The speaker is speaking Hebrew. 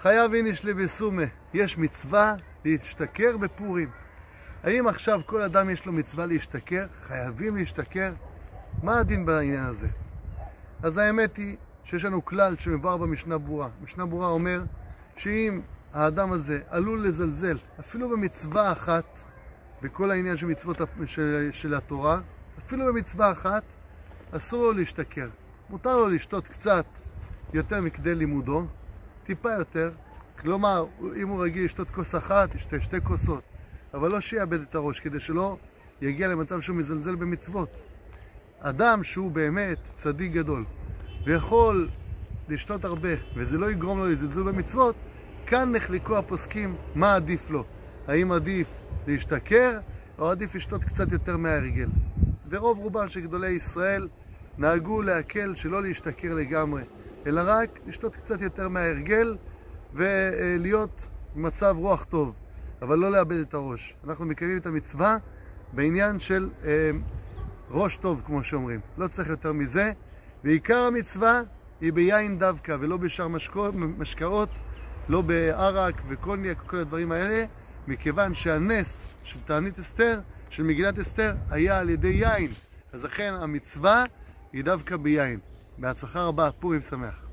חייב איניש לבסומה, יש מצווה להשתכר בפורים. האם עכשיו כל אדם יש לו מצווה להשתכר? חייבים להשתכר? מה הדין בעניין הזה? אז האמת היא שיש לנו כלל שמבואר במשנה ברורה. משנה ברורה אומר שאם האדם הזה עלול לזלזל אפילו במצווה אחת, בכל העניין של מצוות של התורה, אפילו במצווה אחת, אסור לו להשתכר. מותר לו לשתות קצת יותר מכדי לימודו, טיפה יותר. כלומר, אם הוא רגיל לשתות כוס אחת, ישתה 2 כוסות. אבל לא שיאבד את הראש, כדי שלא יגיע למצב שהוא מזלזל במצוות. אדם שהוא באמת צדיק גדול, ויכול לשתות הרבה, וזה לא יגרום לו לזלזול במצוות, כאן נחלקו הפוסקים מה עדיף לו. האם עדיף להשתכר, או עדיף לשתות קצת יותר מההרגל. ורוב רובם של גדולי ישראל נהגו להקל שלא להשתכר לגמרי, אלא רק לשתות קצת יותר מההרגל, ולהיות במצב רוח טוב, אבל לא לאבד את הראש. אנחנו מקיימים את המצווה בעניין של ראש טוב, כמו שאומרים. לא צריך יותר מזה. ועיקר המצווה היא ביין דווקא, ולא בשאר משקאות, לא בערק וקוניאק, כל הדברים האלה, מכיוון שהנס של תענית אסתר, של מגילת אסתר, היה על ידי יין. אז לכן המצווה היא דווקא ביין. בהצלחה רבה, פורים שמח.